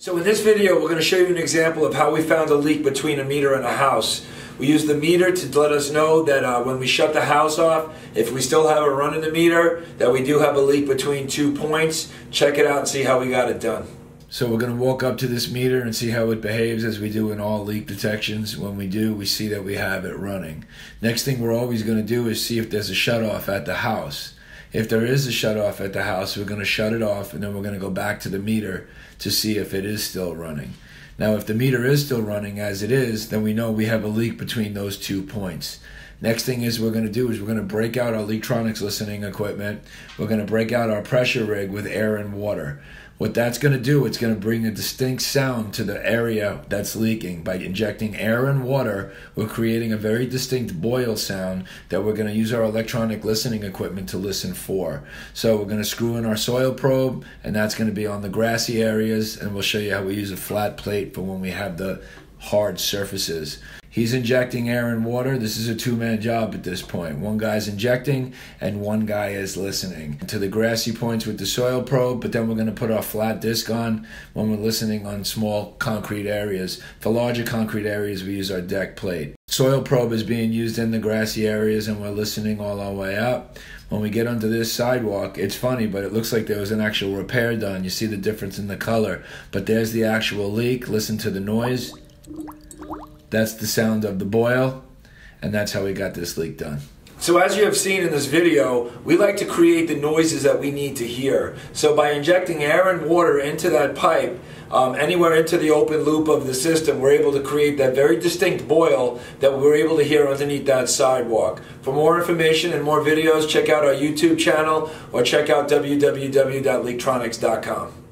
So in this video, we're going to show you an example of how we found a leak between a meter and a house. We use the meter to let us know that when we shut the house off, if we still have a run in the meter, that we do have a leak between 2 points. Check it out and see how we got it done. So we're going to walk up to this meter and see how it behaves as we do in all leak detections. When we do, we see that we have it running. Next thing we're always going to do is see if there's a shutoff at the house. If there is a shutoff at the house, we're going to shut it off, and then we're going to go back to the meter to see if it is still running. Now, if the meter is still running as it is, then we know we have a leak between those 2 points. Next thing is we're going to do is we're going to break out our LeakTronics listening equipment. We're going to break out our pressure rig with air and water. What that's going to do, it's going to bring a distinct sound to the area that's leaking. By injecting air and water, we're creating a very distinct boil sound that we're going to use our electronic listening equipment to listen for. So we're going to screw in our soil probe, and that's going to be on the grassy areas, and we'll show you how we use a flat plate for when we have the hard surfaces. He's injecting air and water. This is a two-man job at this point. One guy's injecting and one guy is listening to the grassy points with the soil probe, but then we're going to put our flat disc on when we're listening on small concrete areas. For larger concrete areas, we use our deck plate. Soil probe is being used in the grassy areas, and we're listening all our way up. When we get onto this sidewalk, it's funny, but it looks like there was an actual repair done. You see the difference in the color, but there's the actual leak. Listen to the noise. That's the sound of the boil, and that's how we got this leak done. So as you have seen in this video, we like to create the noises that we need to hear. So by injecting air and water into that pipe, anywhere into the open loop of the system, we're able to create that very distinct boil that we're able to hear underneath that sidewalk. For more information and more videos, check out our YouTube channel or check out www.leaktronics.com.